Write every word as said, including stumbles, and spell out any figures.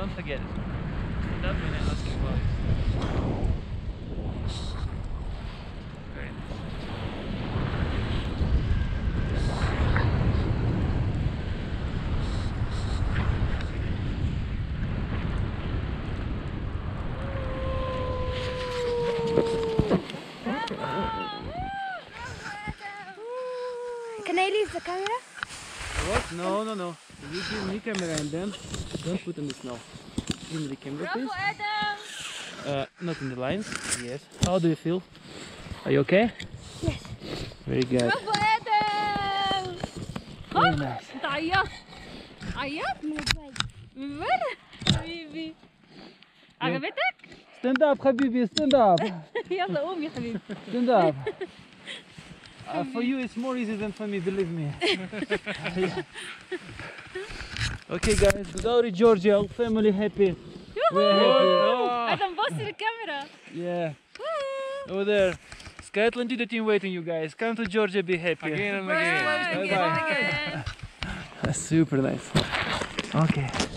don't forget it. Stand up when I ask you about it. Very nice. Can I leave the camera? What? No, no, no. You give me camera and then don't put in the snow. Give me the camera, please. Adam! Uh, not in the lines. Yes. How do you feel? Are you okay? Yes. Very good. برافو آدم! Very nice. أنت عيطت عيطت من امبارح حبيبي عجبتك؟ Stand up, حبيبي. Stand up. يلا قوم يا حبيبي Stand up. Uh, for you it's more easy than for me, believe me. Okay guys, Gouda Georgia, all family happy. We're happy. آدم بص للكاميرا Yeah. Over there. Sky Atlantida team waiting you guys. Come to Georgia, be happy. Again and again. Bye bye. Super nice. Okay.